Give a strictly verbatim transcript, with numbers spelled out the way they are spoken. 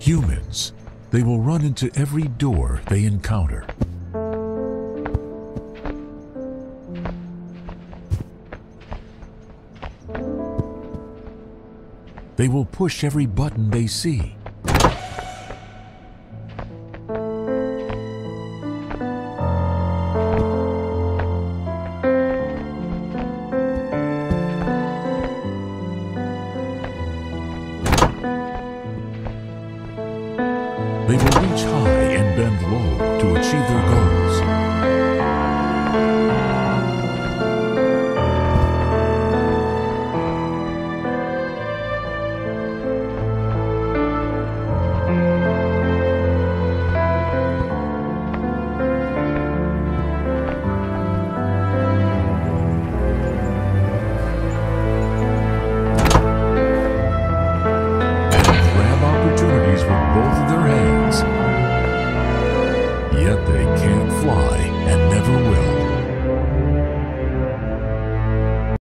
humans, they will run into every door they encounter. They will push every button they see. They will reach high and bend low to achieve their goals. And grab opportunities with both of their